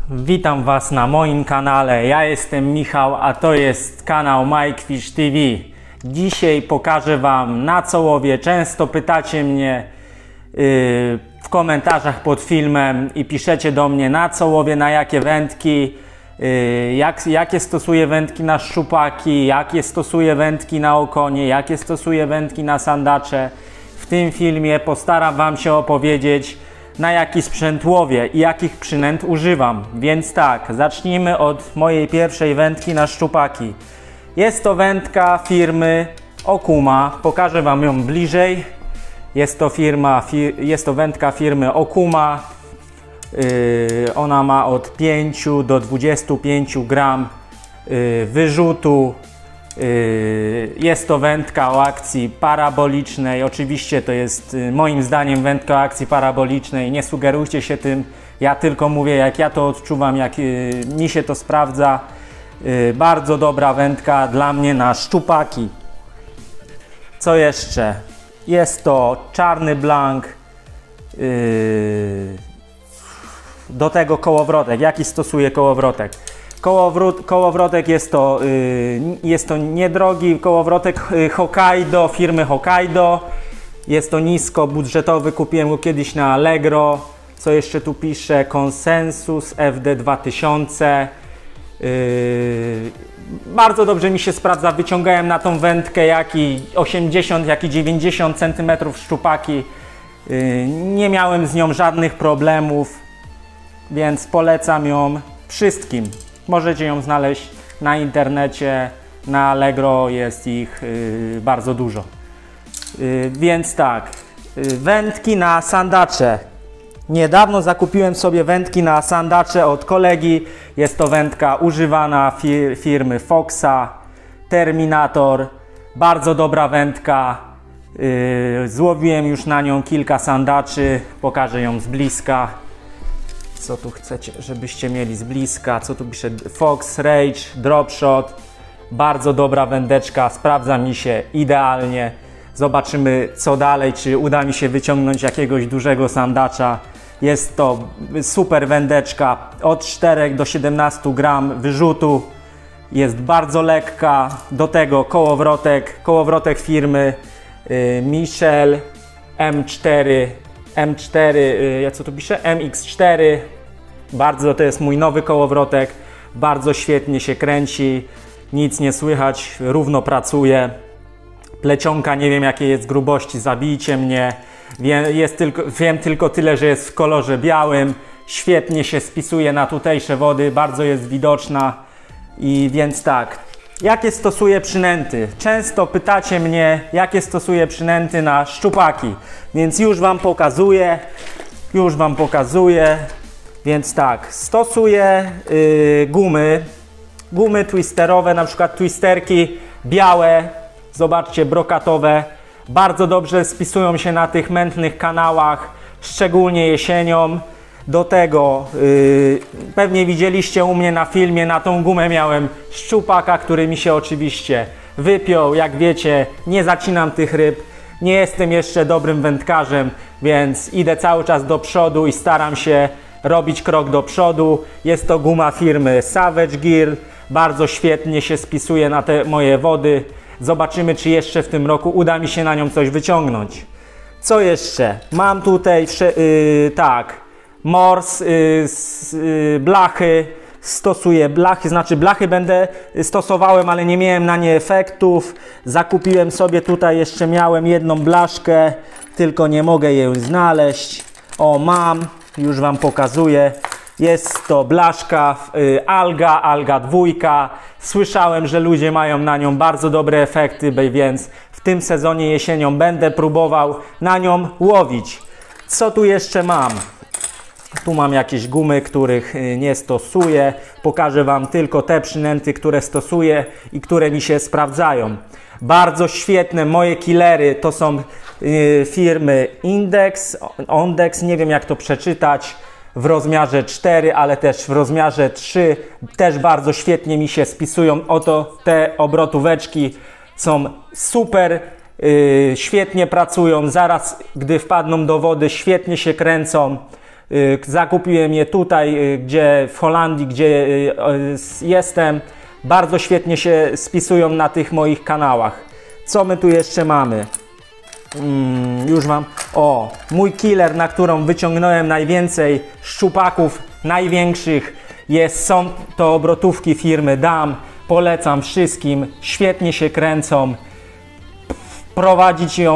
Witam Was na moim kanale. Ja jestem Michał, a to jest kanał MikeFish TV. Dzisiaj pokażę Wam, na co łowię. Często pytacie mnie w komentarzach pod filmem i piszecie do mnie, na co łowię, na jakie wędki, jakie stosuję wędki na szczupaki, jakie stosuję wędki na okonie, jakie stosuję wędki na sandacze. W tym filmie postaram Wam się opowiedzieć, na jaki sprzęt łowię i jakich przynęt używam. Więc tak, zacznijmy od mojej pierwszej wędki na szczupaki. Jest to wędka firmy Okuma. Pokażę Wam ją bliżej. Jest to wędka firmy Okuma. Ona ma od 5 do 25 gram wyrzutu. Jest to wędka o akcji parabolicznej. Oczywiście to jest moim zdaniem wędka o akcji parabolicznej. Nie sugerujcie się tym. Ja tylko mówię, jak ja to odczuwam, jak mi się to sprawdza. Bardzo dobra wędka dla mnie na szczupaki. Co jeszcze? Jest to czarny blank. Do tego kołowrotek. Jaki stosuję kołowrotek? Kołowrotek jest to niedrogi kołowrotek Hokkaido, firmy Hokkaido. Jest to niskobudżetowy, kupiłem go kiedyś na Allegro. Co jeszcze tu pisze? Consensus FD 2000. Bardzo dobrze mi się sprawdza. Wyciągałem na tą wędkę jak i 80, jak i 90 cm szczupaki. Nie miałem z nią żadnych problemów, więc polecam ją wszystkim. Możecie ją znaleźć na internecie, na Allegro jest ich bardzo dużo. Więc tak, wędki na sandacze. Niedawno zakupiłem sobie wędki na sandacze od kolegi. Jest to wędka używana firmy Foxa, Terminator. Bardzo dobra wędka. Złowiłem już na nią kilka sandaczy. Pokażę ją z bliska. Co tu chcecie, żebyście mieli z bliska? Co tu pisze? Fox Rage Drop Shot. Bardzo dobra wędeczka, sprawdza mi się idealnie. Zobaczymy co dalej, czy uda mi się wyciągnąć jakiegoś dużego sandacza. Jest to super wędeczka, od 4 do 17 gram wyrzutu. Jest bardzo lekka. Do tego kołowrotek firmy Michel M4, co tu pisze? MX4. To jest mój nowy kołowrotek. Bardzo świetnie się kręci. Nic nie słychać, równo pracuje. Plecionka nie wiem jakiej jest grubości, zabijcie mnie. Wiem tylko tyle, że jest w kolorze białym. Świetnie się spisuje na tutejsze wody, bardzo jest widoczna. I więc tak, jakie stosuję przynęty? Często pytacie mnie, jakie stosuję przynęty na szczupaki. Więc już Wam pokazuję. Więc tak, stosuję gumy twisterowe, na przykład twisterki białe, zobaczcie, brokatowe. Bardzo dobrze spisują się na tych mętnych kanałach, szczególnie jesienią. Do tego pewnie widzieliście u mnie na filmie, na tą gumę miałem szczupaka, który mi się oczywiście wypiął. Jak wiecie, nie zacinam tych ryb. Nie jestem jeszcze dobrym wędkarzem, więc idę cały czas do przodu i staram się robić krok do przodu. Jest to guma firmy Savage Gear. Bardzo świetnie się spisuje na te moje wody. Zobaczymy, czy jeszcze w tym roku uda mi się na nią coś wyciągnąć. Co jeszcze? Mam tutaj mors, blachy. Stosuję blachy, blachy stosowałem, ale nie miałem na nie efektów. Zakupiłem sobie tutaj, jeszcze miałem jedną blaszkę, tylko nie mogę jej znaleźć. O, mam, już Wam pokazuję. Jest to blaszka Alga 2. Słyszałem, że ludzie mają na nią bardzo dobre efekty, więc w tym sezonie jesienią będę próbował na nią łowić. Co tu jeszcze mam? Tu mam jakieś gumy, których nie stosuję. Pokażę Wam tylko te przynęty, które stosuję i które mi się sprawdzają. Bardzo świetne moje killery to są firmy Ondex, nie wiem jak to przeczytać, w rozmiarze 4, ale też w rozmiarze 3. Też bardzo świetnie mi się spisują. Oto te obrotóweczki są super, świetnie pracują. Zaraz gdy wpadną do wody, świetnie się kręcą. Zakupiłem je tutaj, gdzie w Holandii, gdzie jestem. Bardzo świetnie się spisują na tych moich kanałach. Co my tu jeszcze mamy? Już mam. O, mój killer, na którą wyciągnąłem najwięcej szczupaków, największych, są to obrotówki firmy Dam. Polecam wszystkim, świetnie się kręcą. Prowadzić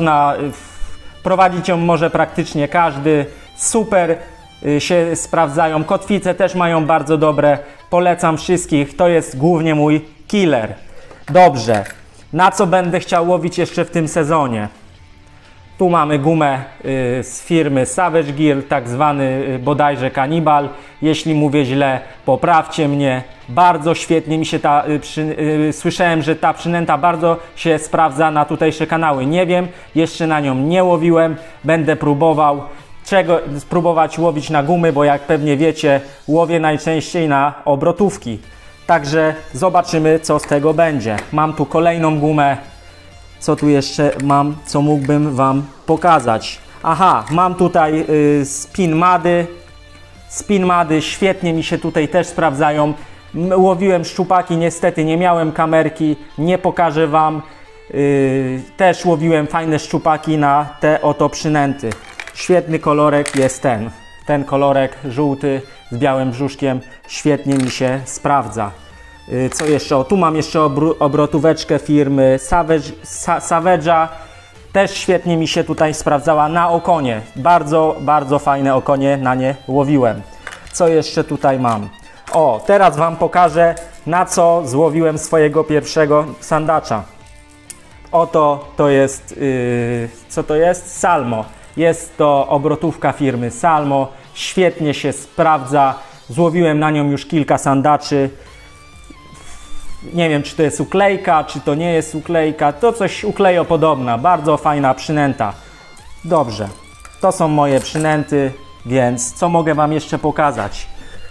ją może praktycznie każdy. Super się sprawdzają. Kotwice też mają bardzo dobre. Polecam wszystkich. To jest głównie mój killer. Dobrze. Na co będę chciał łowić jeszcze w tym sezonie? Tu mamy gumę z firmy Savage Gear, tak zwany bodajże kanibal. Jeśli mówię źle, poprawcie mnie. Bardzo świetnie mi się słyszałem, że ta przynęta bardzo się sprawdza na tutejsze kanały. Nie wiem, jeszcze na nią nie łowiłem. Będę próbował spróbować łowić na gumy, bo jak pewnie wiecie, łowię najczęściej na obrotówki. Także zobaczymy, co z tego będzie. Mam tu kolejną gumę. Co tu jeszcze mam, co mógłbym wam pokazać? Aha, mam tutaj spin mady. Spin mady świetnie mi się tutaj też sprawdzają. Łowiłem szczupaki, niestety nie miałem kamerki, nie pokażę wam. Też łowiłem fajne szczupaki na te oto przynęty. Świetny kolorek jest ten. Ten kolorek żółty z białym brzuszkiem świetnie mi się sprawdza. Co jeszcze? O, tu mam jeszcze obrotóweczkę firmy Savage'a. Też świetnie mi się tutaj sprawdzała na okonie. Bardzo, bardzo fajne okonie na nie łowiłem. Co jeszcze tutaj mam? O, teraz wam pokażę, na co złowiłem swojego pierwszego sandacza. Oto to jest, co to jest? Salmo. Jest to obrotówka firmy Salmo. Świetnie się sprawdza. Złowiłem na nią już kilka sandaczy. Nie wiem, czy to jest uklejka, czy to nie jest uklejka. To coś uklejopodobna. Bardzo fajna przynęta. Dobrze. To są moje przynęty, więc co mogę wam jeszcze pokazać?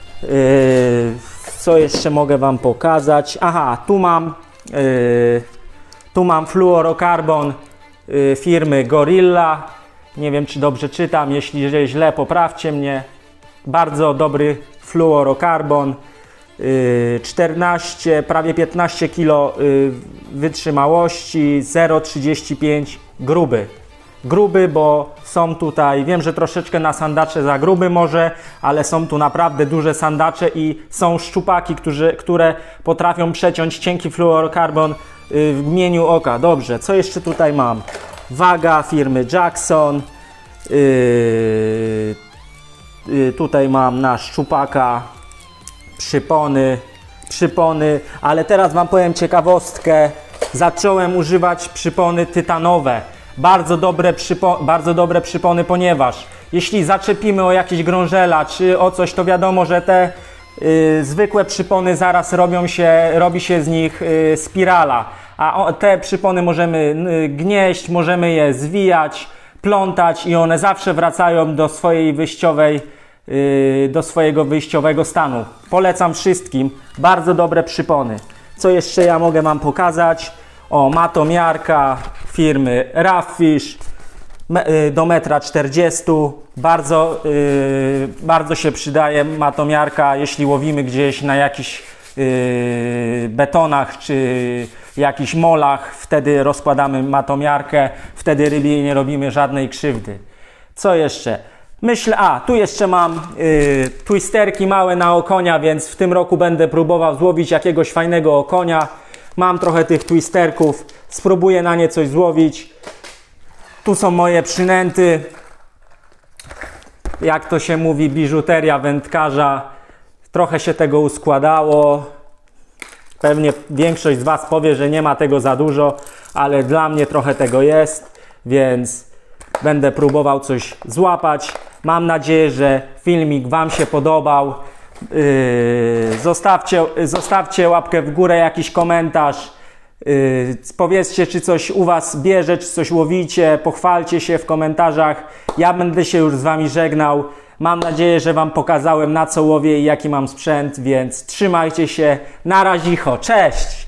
Co jeszcze mogę wam pokazać? Aha, tu mam fluorokarbon firmy Gorilla. Nie wiem, czy dobrze czytam. Jeśli źle, poprawcie mnie. Bardzo dobry fluorokarbon. 14, prawie 15 kg wytrzymałości, 0,35 gruby. Gruby, bo są tutaj, wiem, że troszeczkę na sandacze za gruby może, ale są tu naprawdę duże sandacze i są szczupaki, które potrafią przeciąć cienki fluorokarbon w mgnieniu oka. Dobrze, co jeszcze tutaj mam? Waga firmy Jackson. Tutaj mam na szczupaka przypony, ale teraz wam powiem ciekawostkę. Zacząłem używać przypony tytanowe. Bardzo dobre przypony, ponieważ jeśli zaczepimy o jakieś grążela czy o coś, to wiadomo, że te zwykłe przypony zaraz robi się z nich spirala. A te przypony możemy gnieść, możemy je zwijać, plątać i one zawsze wracają do swojego wyjściowego stanu. Polecam wszystkim. Bardzo dobre przypony. Co jeszcze ja mogę wam pokazać? O, matomiarka firmy Rough-Fish do 1,40 m. Bardzo się przydaje matomiarka, jeśli łowimy gdzieś na jakichś betonach czy jakichś molach. Wtedy rozkładamy matomiarkę, wtedy rybie nie robimy żadnej krzywdy. Co jeszcze? Myślę, tu jeszcze mam twisterki małe na okonia, więc w tym roku będę próbował złowić jakiegoś fajnego okonia. Mam trochę tych twisterków, spróbuję na nie coś złowić. Tu są moje przynęty. Jak to się mówi, biżuteria wędkarza. Trochę się tego uskładało. Pewnie większość z was powie, że nie ma tego za dużo, ale dla mnie trochę tego jest, więc będę próbował coś złapać. Mam nadzieję, że filmik wam się podobał. Zostawcie łapkę w górę, jakiś komentarz. Powiedzcie, czy coś u was bierze, czy coś łowicie. Pochwalcie się w komentarzach. Ja będę się już z wami żegnał. Mam nadzieję, że wam pokazałem, na co łowię i jaki mam sprzęt, więc trzymajcie się. Na razicho. Cześć!